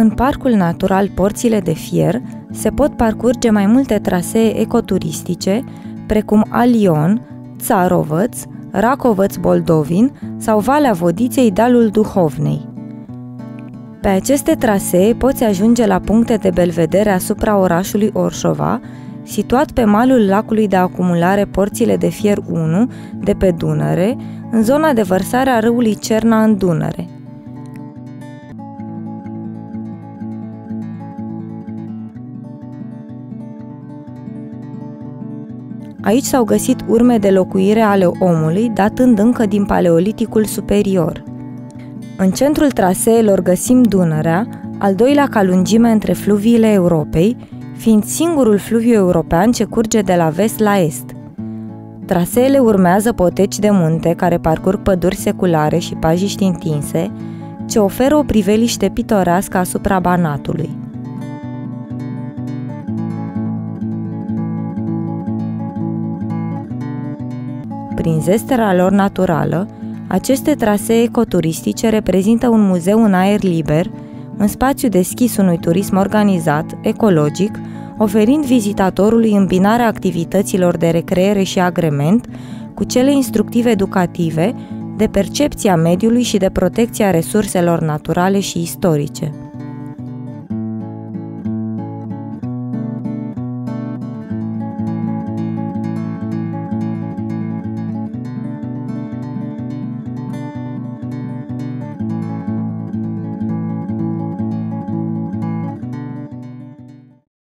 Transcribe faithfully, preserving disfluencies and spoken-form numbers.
În Parcul Natural Porțile de Fier se pot parcurge mai multe trasee ecoturistice, precum Alion, Țarovăț, Racovăț-Boldovin sau Valea Vodiței, Dealul Duhovnei. Pe aceste trasee poți ajunge la puncte de belvedere asupra orașului Orșova, situat pe malul lacului de acumulare Porțile de Fier unu de pe Dunăre, în zona de vărsare a râului Cerna în Dunăre. Aici s-au găsit urme de locuire ale omului, datând încă din Paleoliticul superior. În centrul traseelor găsim Dunărea, al doilea ca lungime între fluviile Europei, fiind singurul fluviu european ce curge de la vest la est. Traseele urmează poteci de munte care parcurg păduri seculare și pajiști întinse, ce oferă o priveliște pitorească asupra Banatului. Prin zestera lor naturală, aceste trasee ecoturistice reprezintă un muzeu în aer liber, un spațiu deschis unui turism organizat, ecologic, oferind vizitatorului îmbinarea activităților de recreere și agrement cu cele instructive educative, de percepția mediului și de protecția resurselor naturale și istorice.